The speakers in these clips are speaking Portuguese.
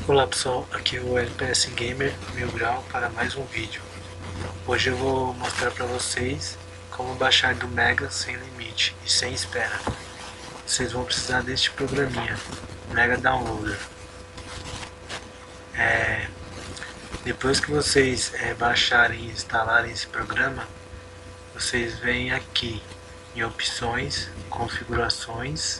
Olá pessoal, aqui é o LPS Gamer 1000 grau para mais um vídeo. Hoje eu vou mostrar para vocês como baixar do Mega sem limite e sem espera. Vocês vão precisar deste programinha, Mega Downloader. Depois que vocês baixarem e instalarem esse programa, vocês vêm aqui em opções, configurações,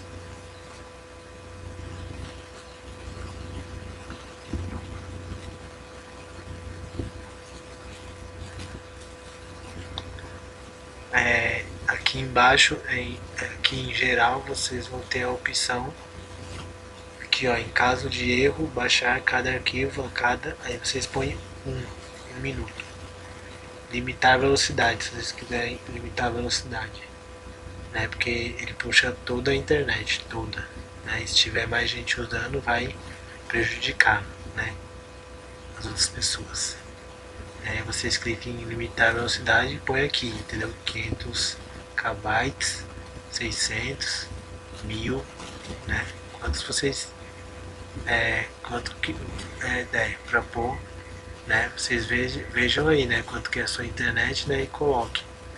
aqui embaixo, aqui em geral, vocês vão ter a opção aqui, ó, em caso de erro, baixar cada arquivo a cada, aí vocês põem um minuto. Limitar a velocidade, se vocês quiserem limitar a velocidade, né? Porque ele puxa toda a internet, toda, né? E se tiver mais gente usando, vai prejudicar, né, as outras pessoas. Vocês cliquem em limitar a velocidade e põe aqui, entendeu? 500 KB, 600, 1000, né? Quantos vocês quanto que der para pôr, né? Vocês vejam aí, né? Quanto que é a sua internet, né? E coloque,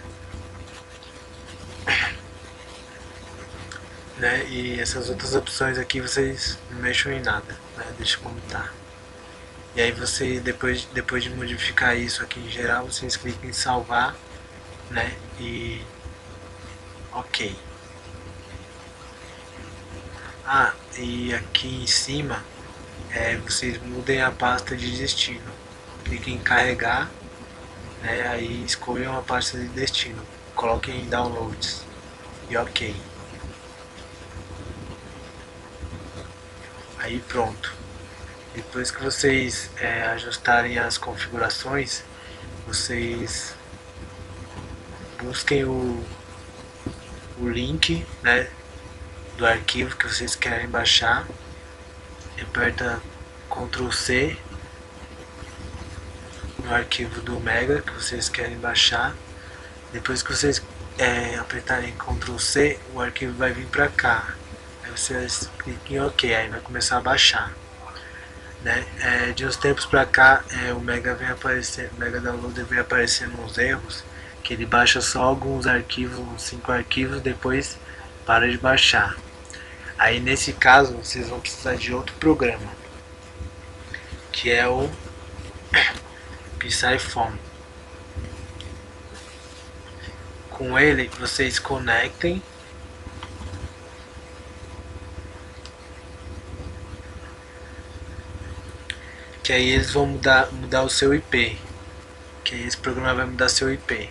né? E essas outras opções aqui vocês não mexam em nada, né? Deixa como tá. E aí você depois de modificar isso aqui em geral, vocês clicam em salvar, né? E ok. E aqui em cima vocês mudem a pasta de destino. Cliquem em carregar, né? Aí escolham a pasta de destino. Coloquem em downloads e ok. Aí pronto. Depois que vocês ajustarem as configurações, vocês busquem o link, né, do arquivo que vocês querem baixar, aperta Ctrl C no arquivo do Mega que vocês querem baixar. Depois que vocês apertarem Ctrl C, o arquivo vai vir para cá. Aí vocês cliquem em OK, aí vai começar a baixar, né? De uns tempos para cá, o Mega Downloader vem aparecendo uns erros, que ele baixa só alguns arquivos, uns 5 arquivos, depois para de baixar. Aí nesse caso vocês vão precisar de outro programa, que é o Psyphone. Com ele vocês conectem que aí eles vão mudar o seu IP, que aí esse programa vai mudar seu IP.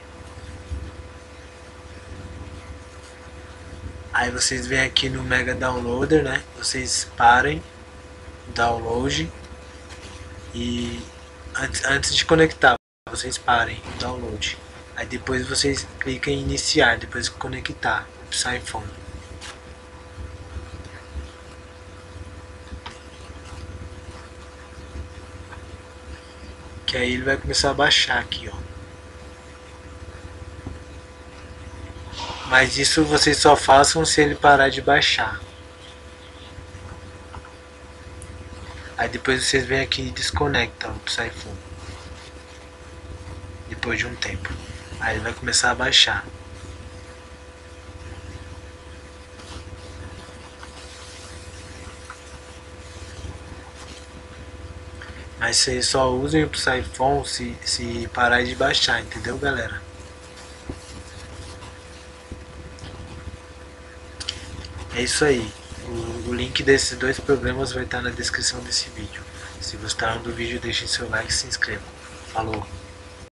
Aí vocês vêm aqui no Mega Downloader, né? Vocês parem o download e antes de conectar, vocês parem o download. Aí depois vocês clicam em iniciar, depois de conectar o Psyphone. Que aí ele vai começar a baixar aqui, ó. Mas isso vocês só façam se ele parar de baixar. Aí depois vocês vêm aqui e desconectam o Psyphone. Depois de um tempo. Aí ele vai começar a baixar. Mas vocês só usem o Psyphone se parar de baixar, entendeu, galera? É isso aí. O link desses dois programas vai estar na descrição desse vídeo. Se gostaram do vídeo, deixem seu like e se inscrevam. Falou!